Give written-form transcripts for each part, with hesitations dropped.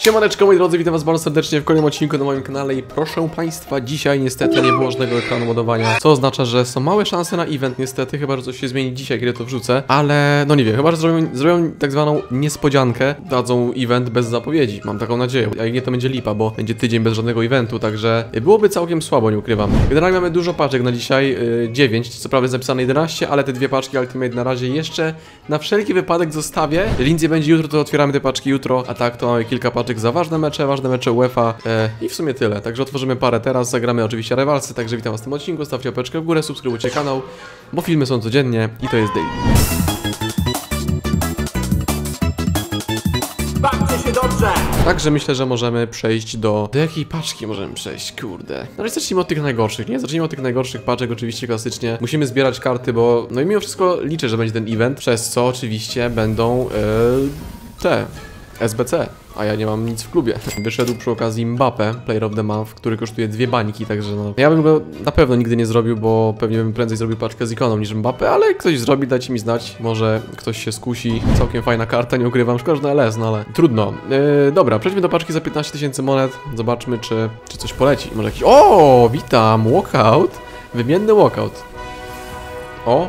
Siemaneczko moi drodzy, witam was bardzo serdecznie w kolejnym odcinku na moim kanale i proszę państwa, dzisiaj niestety nie było żadnego ekranu modowania, co oznacza, że są małe szanse na event niestety, chyba że coś się zmieni dzisiaj, kiedy to wrzucę, ale no nie wiem, chyba że zrobią tak zwaną niespodziankę, dadzą event bez zapowiedzi, mam taką nadzieję, a jak nie to będzie lipa, bo będzie tydzień bez żadnego eventu, także byłoby całkiem słabo, nie ukrywam. Generalnie mamy dużo paczek na dzisiaj, 9, co prawda jest napisane 11, ale te dwie paczki Ultimate na razie jeszcze na wszelki wypadek zostawię. Lindsay będzie jutro, to otwieramy te paczki jutro, a tak to mamy kilka paczek za ważne mecze UEFA i w sumie tyle. Także otworzymy parę teraz, zagramy oczywiście rywalsy, także witam was w tym odcinku, stawcie łapeczkę w górę, subskrybujcie kanał, bo filmy są codziennie i to jest daily. Bawcie się dobrze! Także myślę, że możemy przejść do jakiej paczki możemy przejść, kurde. No i zacznijmy od tych najgorszych, nie? Zacznijmy od tych najgorszych paczek, oczywiście klasycznie. Musimy zbierać karty, bo no i mimo wszystko liczę, że będzie ten event, przez co oczywiście będą te SBC, a ja nie mam nic w klubie. Wyszedł przy okazji Mbappé, Player of the Month, który kosztuje 2 bańki, także no... Ja bym go na pewno nigdy nie zrobił, bo pewnie bym prędzej zrobił paczkę z ikoną niż Mbappé, ale jak ktoś zrobi, dajcie mi znać, może ktoś się skusi. Całkiem fajna karta, nie ukrywam, szkoda, że na LS, no ale trudno. Dobra, przejdźmy do paczki za 15 000 monet, zobaczmy czy coś poleci. Może jakiś... O, witam, walkout, wymienny walkout. O!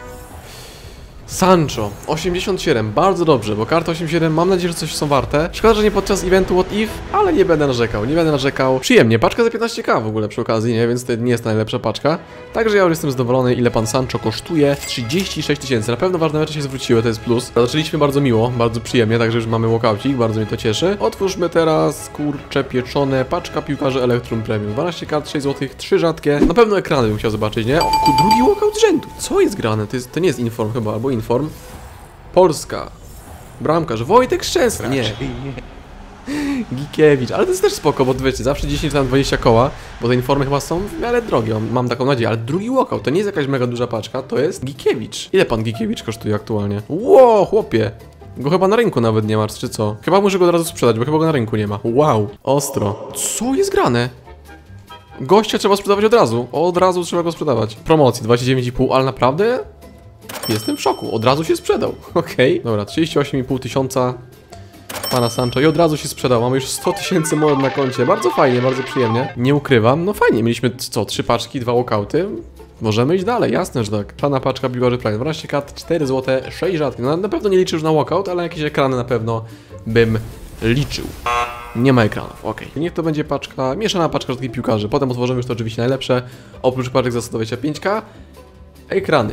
Sancho, 87, bardzo dobrze, bo karty 87 mam nadzieję, że coś są warte. Szkoda, że nie podczas eventu What If, ale nie będę narzekał, Przyjemnie, paczka za 15k w ogóle przy okazji, nie? Więc to nie jest najlepsza paczka. Także ja już jestem zadowolony, ile pan Sancho kosztuje. 36 000, na pewno ważne mecze się zwróciły, to jest plus. Zaczęliśmy bardzo miło, bardzo przyjemnie, także już mamy walkoucik, bardzo mnie to cieszy. Otwórzmy teraz, kurcze pieczone, paczka piłkarzy Electrum Premium. 12 kart, 6 zł, 3 rzadkie. Na pewno ekrany bym chciał zobaczyć, nie? O, drugi walkout z rzędu. Co jest grane? To nie jest inform chyba, albo inform. Polska. Bramkarz. Wojtek Szczęsny. Nie. Gikiewicz. Ale to jest też spoko, bo wiecie, zawsze 10 tam 20 koła, bo te informy chyba są w miarę drogie. Mam taką nadzieję, ale drugi walkout to nie jest jakaś mega duża paczka, to jest Gikiewicz. Ile pan Gikiewicz kosztuje aktualnie? Ło, chłopie. Go chyba na rynku nawet nie masz, czy co? Chyba muszę go od razu sprzedać, bo chyba go na rynku nie ma. Wow. Ostro. Co jest grane? Gościa trzeba sprzedawać od razu. Od razu trzeba go sprzedawać. Promocji 29,5, ale naprawdę? Jestem w szoku, od razu się sprzedał. Okej. Dobra, 38,5 tysiąca pana Sancho i od razu się sprzedał. Mamy już 100 000 monet na koncie. Bardzo fajnie, bardzo przyjemnie. Nie ukrywam, no fajnie. Mieliśmy co, 3 paczki, 2 walkouty. Możemy iść dalej, jasne, że tak. Czarna paczka piłkarzy Prime, 12 kart, 4 zł, 6 rzadkich. No, na pewno nie liczę już na walkout, ale jakieś ekrany na pewno bym liczył. Nie ma ekranów, okej. Niech to będzie paczka, mieszana paczka rzadkich piłkarzy. Potem otworzymy już to oczywiście najlepsze. Oprócz paczek za 125k. Ekrany.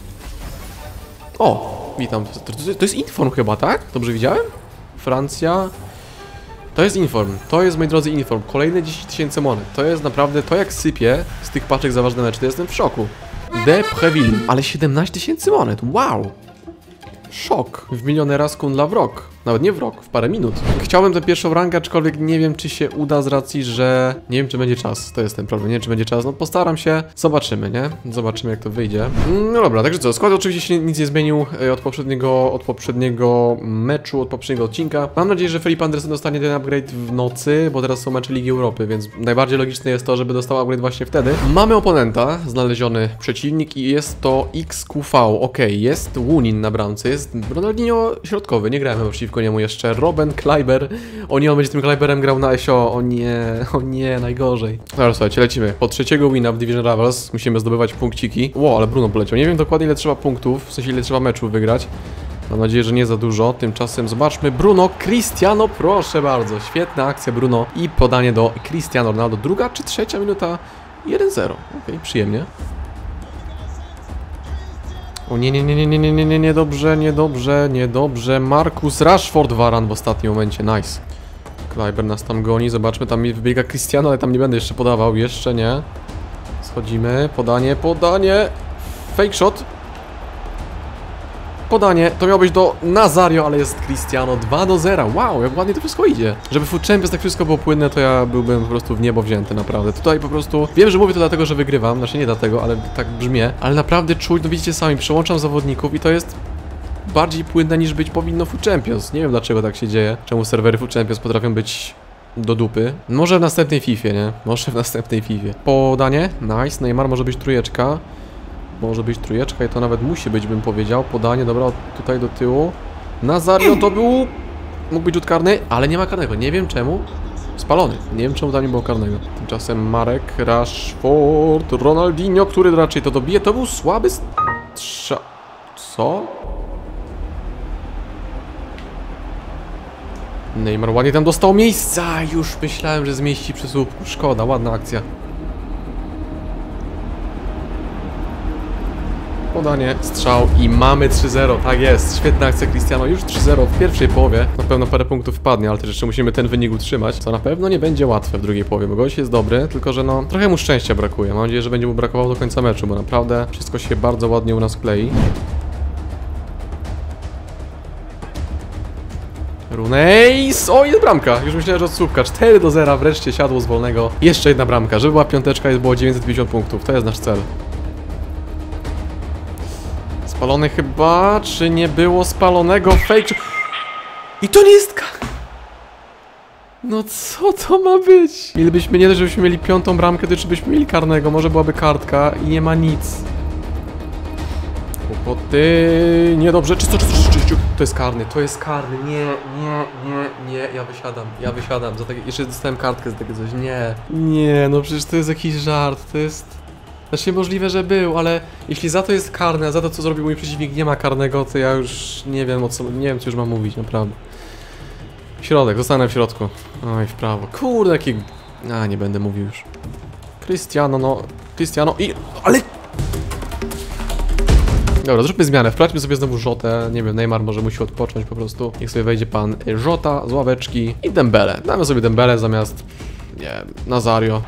O, witam. To jest inform chyba, tak? Dobrze widziałem? Francja. To jest inform. To jest, moi drodzy, inform. Kolejne 10 000 monet. To jest naprawdę, to jak sypie z tych paczek za ważne mecze, to jestem w szoku. De Preville. Ale 17 000 monet. Wow. Szok. W milionera z Kundla w rok. Nawet nie w rok, w parę minut. Chciałbym tę pierwszą rangę, aczkolwiek nie wiem, czy się uda z racji, że... Nie wiem, czy będzie czas. To jest ten problem. Nie wiem, czy będzie czas. No postaram się. Zobaczymy, nie? Zobaczymy, jak to wyjdzie. No dobra, także co? Skład oczywiście się nic nie zmienił od poprzedniego meczu, od poprzedniego odcinka. Mam nadzieję, że Felipe Anderson dostanie ten upgrade w nocy, bo teraz są mecze Ligi Europy, więc najbardziej logiczne jest to, żeby dostał upgrade właśnie wtedy. Mamy oponenta, znaleziony przeciwnik i jest to XQV. Okej, jest Łunin na bramce, jest Ronaldinho środkowy, nie grałem przeciwko niemu jeszcze. Robben Kleiber. O nie, on będzie tym Kleiberem grał na SO. O nie, najgorzej. Dobra, słuchajcie, lecimy. Po trzeciego wina w Division Rivals musimy zdobywać punkciki. Ło, ale Bruno poleciał. Nie wiem dokładnie, ile trzeba punktów, w sensie ile trzeba meczów wygrać. Mam nadzieję, że nie za dużo. Tymczasem zobaczmy. Bruno Cristiano, proszę bardzo. Świetna akcja Bruno. I podanie do Cristiano Ronaldo. Druga czy trzecia minuta? 1-0. Okej, przyjemnie. O nie, niedobrze. Marcus Rashford Varane w ostatnim momencie, nice. Kleiber nas tam goni, zobaczmy, tam mi wybiega Cristiano, ale tam nie będę jeszcze podawał, jeszcze nie. Schodzimy, podanie. Fake shot. Podanie, to miało być do Nazario, ale jest Cristiano 2-0. Wow, jak ładnie to wszystko idzie. Żeby Food Champions tak wszystko było płynne, to ja byłbym po prostu w niebo wzięty, naprawdę. Tutaj po prostu, wiem, że mówię to dlatego, że wygrywam, znaczy nie dlatego, ale tak brzmię. Ale naprawdę czuć, no widzicie sami, przełączam zawodników i to jest bardziej płynne niż być powinno Food Champions. Nie wiem, dlaczego tak się dzieje. Czemu serwery Food Champions potrafią być do dupy. Może w następnej Fifie, nie? Może w następnej Fifie. Podanie, nice, Neymar, może być trójeczka. Może być trójeczka i to nawet musi być, bym powiedział. Podanie, dobra, tutaj do tyłu. Nazario to był mógł być rzut karny, ale nie ma karnego. Nie wiem czemu. Spalony. Nie wiem czemu tam nie było karnego. Tymczasem Marek, Rashford, Ronaldinho, który raczej to dobije. To był słaby strzał. Co? Neymar ładnie tam dostał miejsca. Już myślałem, że zmieści przy słupku. Szkoda, ładna akcja. Podanie, strzał i mamy 3-0, tak jest, świetna akcja Cristiano, już 3-0 w pierwszej połowie, na pewno parę punktów wpadnie, ale też jeszcze musimy ten wynik utrzymać, co na pewno nie będzie łatwe w drugiej połowie, bo gość jest dobry, tylko że no, trochę mu szczęścia brakuje, mam nadzieję, że będzie mu brakowało do końca meczu, bo naprawdę wszystko się bardzo ładnie u nas klei. Runeis! O, jest bramka! Już myślałem, że od słupka. 4-0, wreszcie siadło z wolnego. Jeszcze jedna bramka, żeby była piąteczka i było 950 punktów, to jest nasz cel. Spalony chyba, czy nie było spalonego? Fake. I to nie jest No co to ma być? Ile byśmy nie dość, żebyśmy mieli piątą bramkę, to czy byśmy mieli karnego? Może byłaby kartka i nie ma nic. Kłopoty. Niedobrze. Czysto. To jest karny, to jest karny. Nie. Ja wysiadam. Za takie... Jeszcze dostałem kartkę za takie coś. Nie, no przecież to jest jakiś żart. To jest... Znaczy możliwe, że był, ale jeśli za to jest karne, a za to co zrobił mój przeciwnik nie ma karnego, to ja już nie wiem nie wiem co już mam mówić, naprawdę. Środek, zostanę w środku. Oj, w prawo. Kurde, jaki... nie będę mówił już. Cristiano ale... Dobra, zróbmy zmianę, wprawdźmy sobie znowu Jotę, nie wiem, Neymar może musi odpocząć po prostu. Niech sobie wejdzie pan Jota z ławeczki i Dembele. Damy sobie Dembele zamiast, nie wiem, Nazario.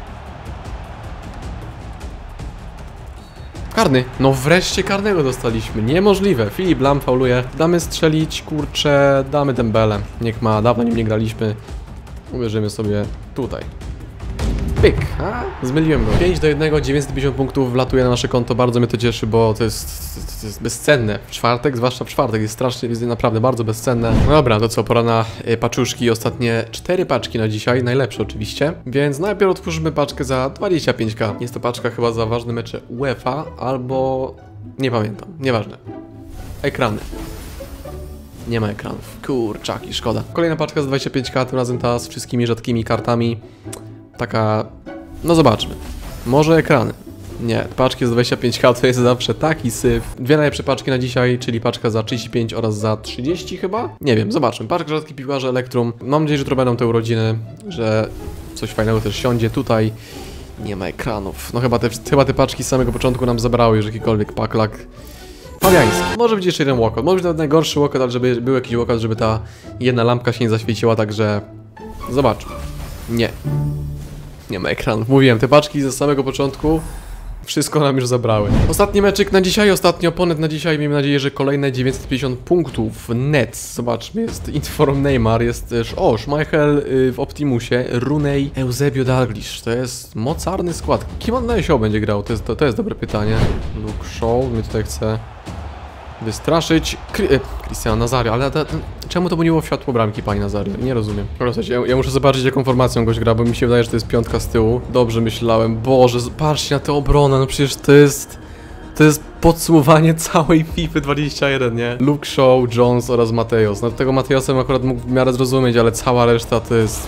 Karny. No wreszcie karnego dostaliśmy. Niemożliwe. Filip Lam fauluje. Damy strzelić, kurczę, damy Dembele. Niech ma, dawno nim nie graliśmy. Uwierzymy sobie tutaj. Pyk. Zmyliłem go. 5-1, 950 punktów wlatuje na nasze konto. Bardzo mnie to cieszy, bo to jest bezcenne. W czwartek, zwłaszcza w czwartek, jest strasznie, jest naprawdę bardzo bezcenne. No dobra, to co, pora na paczuszki. Ostatnie 4 paczki na dzisiaj, najlepsze oczywiście. Więc najpierw otwórzmy paczkę za 25k. Jest to paczka chyba za ważne mecze UEFA, albo... nie pamiętam, nieważne. Ekrany. Nie ma ekranów. Kurczaki, szkoda. Kolejna paczka za 25k, tym razem ta z wszystkimi rzadkimi kartami. Taka... no zobaczmy. Może ekrany. Nie, paczki za 25k to jest zawsze taki syf. Dwie najlepsze paczki na dzisiaj, czyli paczka za 35 oraz za 30 chyba? Nie wiem, zobaczmy. Paczka rzadkich piłkarzy Elektrum. Mam nadzieję, że to będą te urodziny, że coś fajnego też siądzie. Tutaj nie ma ekranów. No chyba te paczki z samego początku nam zabrały już jakikolwiek paklak. Fabiański. Może być jeszcze jeden walkout. Może być nawet najgorszy walkout, ale żeby był jakiś walkout, żeby ta jedna lampka się nie zaświeciła, także... zobaczmy. Nie ma ekranów. Mówiłem, te paczki ze samego początku wszystko nam już zabrały. Ostatni meczyk na dzisiaj, ostatni oponent na dzisiaj. Miejmy nadzieję, że kolejne 950 punktów net. Zobaczmy, jest Inform Neymar, jest też... o, Schmeichel w Optimusie, Rooney, Eusebio Dalglish. To jest mocarny skład. Kim on na ISO będzie grał? To jest dobre pytanie. Luke Shaw, mnie tutaj chce wystraszyć. Cristiano Nazario, ale czemu to by nie było w światło bramki, pani Nazario? Nie rozumiem. Ja muszę zobaczyć, jaką formacją goś gra, bo mi się wydaje, że to jest piątka z tyłu. Dobrze myślałem. Boże, patrzcie na tę obronę, no przecież to jest podsumowanie całej FIFA 21, nie? Luke Shaw, Jones oraz Mateos. No tego Mateosem akurat mógł w miarę zrozumieć, ale cała reszta to jest...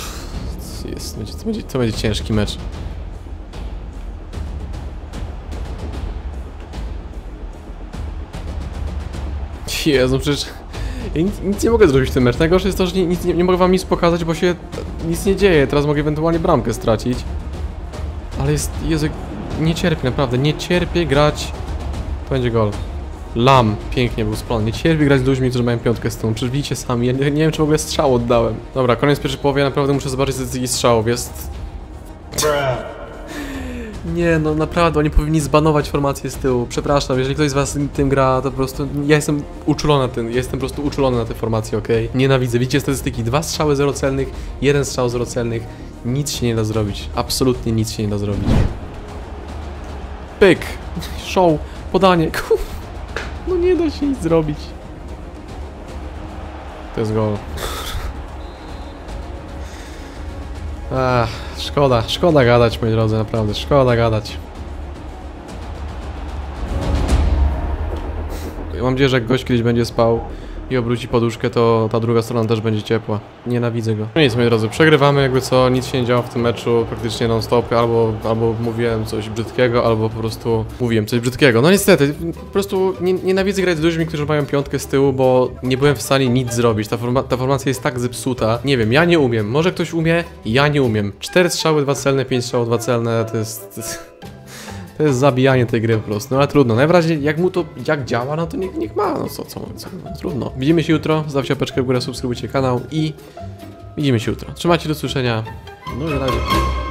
to będzie ciężki mecz. Jezu, przecież ja nic nie mogę zrobić w tym meczu. Najgorsze jest to, że nie mogę wam nic pokazać, bo się nic nie dzieje. Teraz mogę ewentualnie bramkę stracić. Ale Jezu, nie cierpię, naprawdę, nie cierpię grać. To będzie gol. Lam, pięknie był spalony. Nie cierpię grać z ludźmi, którzy mają piątkę z tą. Przecież widzicie sami, ja nie wiem, czy w ogóle strzał oddałem. Dobra, koniec pierwszej połowy, ja naprawdę muszę zobaczyć statystyki strzałów. Jest... Nie, no naprawdę, oni powinni zbanować formację z tyłu. Przepraszam, jeżeli ktoś z was tym gra, to po prostu... ja jestem uczulony na tym, jestem po prostu uczulony na tej formacji, okej? Nienawidzę. Widzicie statystyki, 2 strzały 0 celnych, 1 strzał 0 celnych. Nic się nie da zrobić. Absolutnie nic się nie da zrobić. Pyk! Show! Podanie! No nie da się nic zrobić. To jest gol. Szkoda gadać, moi drodzy, naprawdę, szkoda gadać. Mam nadzieję, że jak gość kiedyś będzie spał, i obróci poduszkę, to ta druga strona też będzie ciepła. Nienawidzę go. No nic, moi drodzy, przegrywamy, jakby co, nic się nie działo w tym meczu, praktycznie non-stop, albo mówiłem coś brzydkiego, albo po prostu mówiłem coś brzydkiego. No niestety, po prostu nienawidzę grać z ludźmi, którzy mają piątkę z tyłu, bo nie byłem w stanie nic zrobić. Ta formacja jest tak zepsuta. Nie wiem, ja nie umiem. Może ktoś umie? Ja nie umiem. 4 strzały, 2 celne, 5 strzałów, 2 celne, to jest zabijanie tej gry po prostu, no ale trudno. Najwyraźniej jak działa, no to niech ma, no co trudno. Widzimy się jutro, zostawcie łapeczkę w górę, subskrybujcie kanał i widzimy się jutro. Trzymajcie, do usłyszenia, no i na razie.